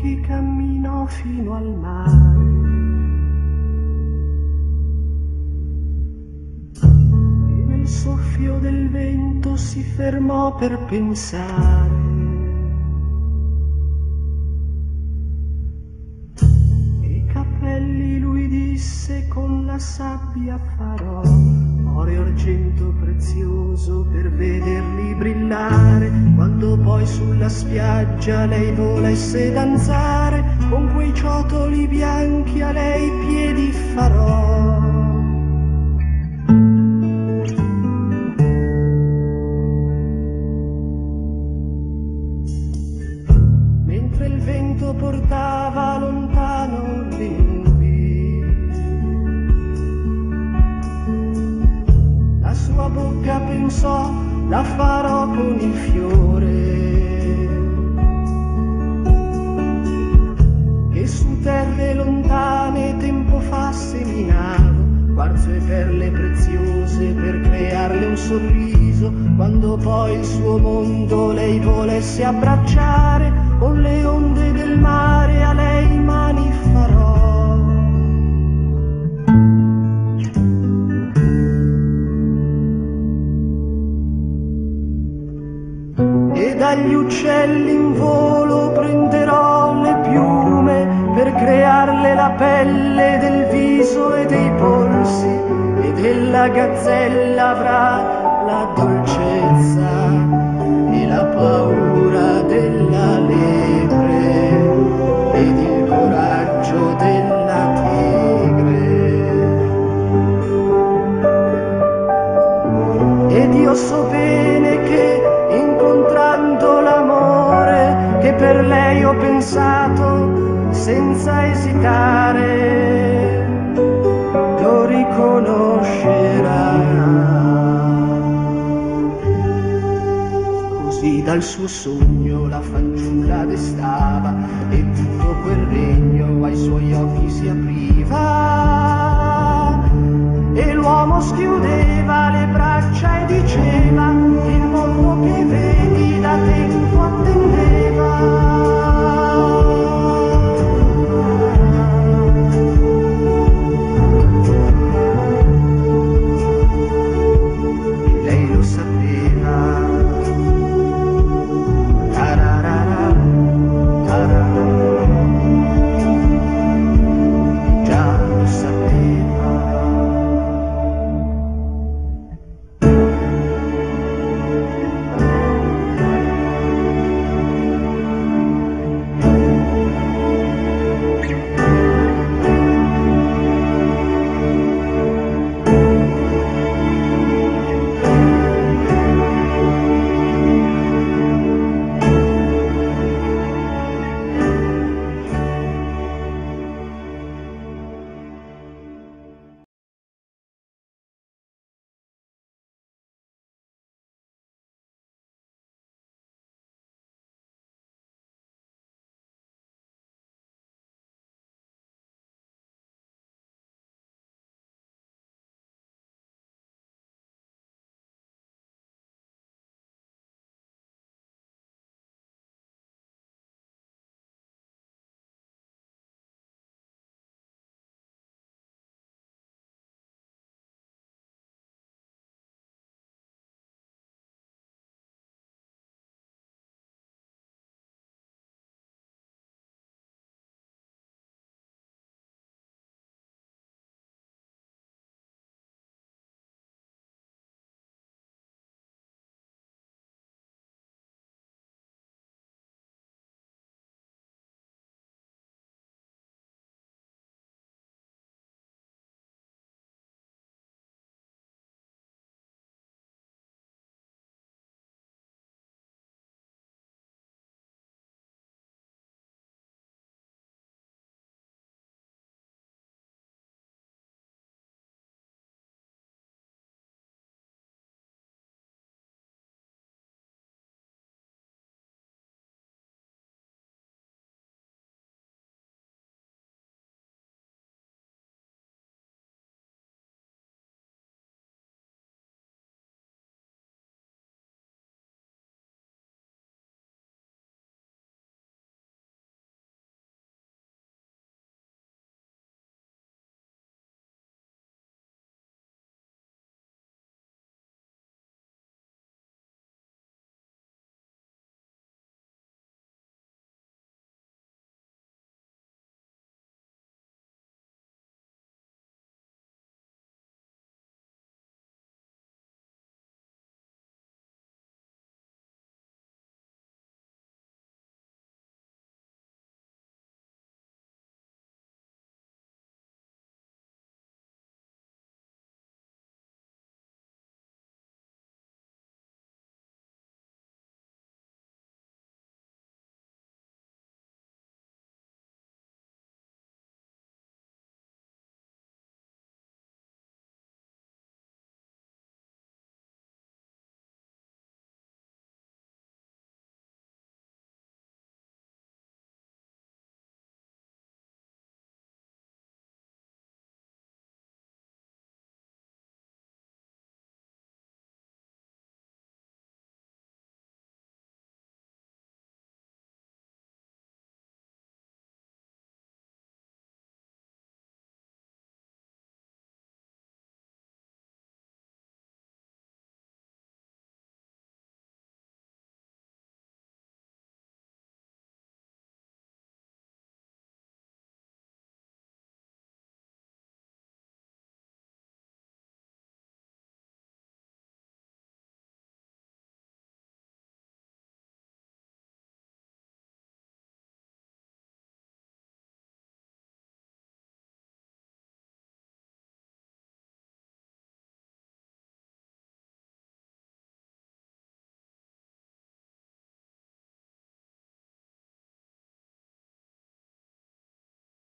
occhi camminò fino al mare. E nel soffio del vento si fermò per pensare. E i capelli lui disse: con la sabbia farò oro e argento prezioso per vederli brillare. Quando poi sulla spiaggia lei volesse danzare, con quei ciotoli bianchi a lei i piedi farò. Mentre il vento portava lontano le nubi, la sua bocca pensò: la farò con il fiore che su terre lontane tempo fa seminavo, quarzo e perle preziose per crearle un sorriso. Quando poi il suo mondo lei volesse abbracciare, con le onde del mare a lei mani farò. E dagli uccelli in volo prenderò le piume per crearle la pelle del viso e dei polsi, e della gazzella avrà la dolcezza e la paura della lepre ed il coraggio della tigre. Ed io so bene che incontrando l'amore che per lei ho pensato senza esitare, lo riconoscerà. Così dal suo sogno la fanciulla destava e tutto quel regno ai suoi occhi si apriva, e l'uomo schiudeva le braccia